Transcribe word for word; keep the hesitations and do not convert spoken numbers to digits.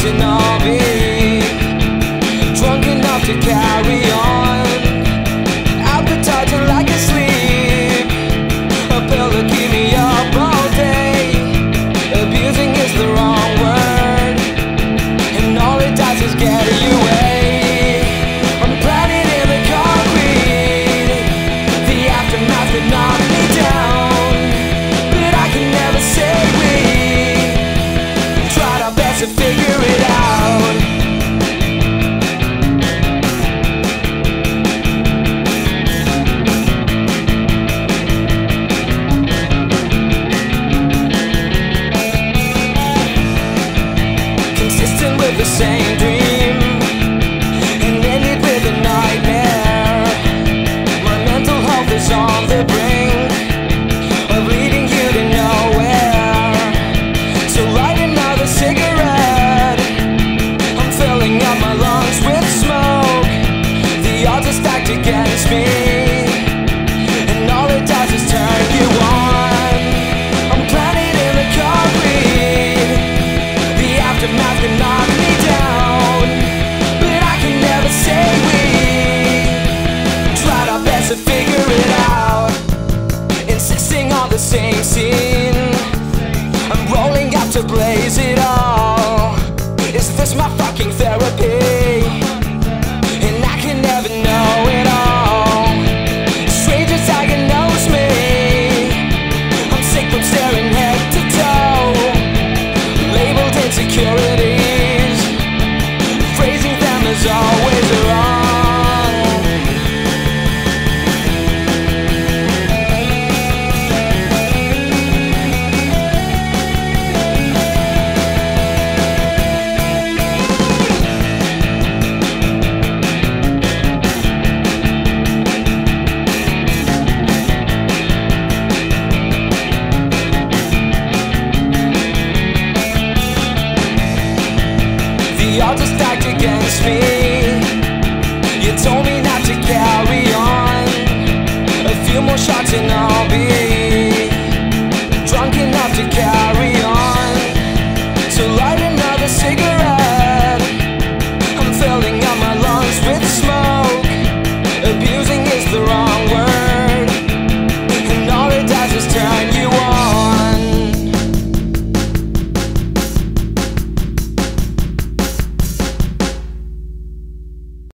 and I'll be drunk enough to carry on. Appetizing like a sleep, a pill to keep me up all day. Abusing is the wrong word, and all it does is get you away. I'm planted in the concrete, the aftermath could knock me down, but I can never say we tried our best to figure it out. Consistent with the same dream, and ended with a nightmare. My mental health is on the brink of leading you to nowhere. So light another cigarette, I'm filling up my lungs with smoke. The odds are stacked against me, and all it does is turn you on. I'm planted in the concrete, the aftermath can knock me down, but I can never say we tried our best to figure it out. Insisting on the same scene, I'm rolling up to blaze it all. Is this my fucking therapy? And I can never know it all. Strangers diagnose me, I'm sick from staring head to toe. Labeled insecurities, phrasing them is always wrong. The odds are stacked against me, you told me not to carry on. A few more shots and I'll be